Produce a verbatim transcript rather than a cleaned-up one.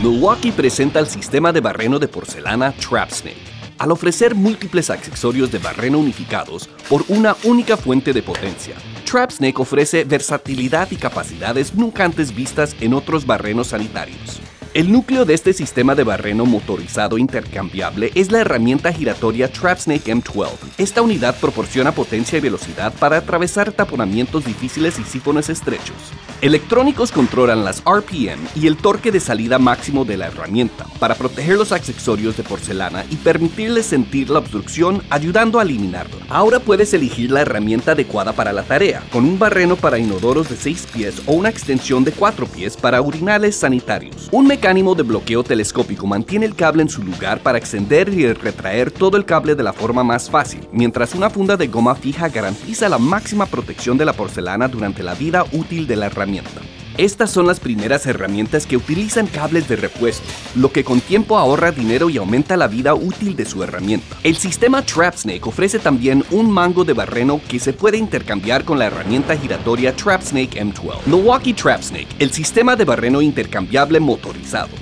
Milwaukee presenta el sistema de barreno de porcelana Trap Snake. Al ofrecer múltiples accesorios de barreno unificados por una única fuente de potencia, Trap Snake ofrece versatilidad y capacidades nunca antes vistas en otros barrenos sanitarios. El núcleo de este sistema de barreno motorizado intercambiable es la herramienta giratoria Trap Snake M doce. Esta unidad proporciona potencia y velocidad para atravesar taponamientos difíciles y sifones estrechos. Electrónicos controlan las R P M y el torque de salida máximo de la herramienta para proteger los accesorios de porcelana y permitirles sentir la obstrucción, ayudando a eliminarla. Ahora puedes elegir la herramienta adecuada para la tarea, con un barreno para inodoros de seis pies o una extensión de cuatro pies para urinales sanitarios. Un mecanismo de bloqueo telescópico mantiene el cable en su lugar para extender y retraer todo el cable de la forma más fácil, mientras una funda de goma fija garantiza la máxima protección de la porcelana durante la vida útil de la herramienta. Estas son las primeras herramientas que utilizan cables de repuesto, lo que con tiempo ahorra dinero y aumenta la vida útil de su herramienta. El sistema Trap Snake ofrece también un mango de barreno que se puede intercambiar con la herramienta giratoria Trap Snake M doce. Milwaukee Trap Snake, el sistema de barreno intercambiable motorizado.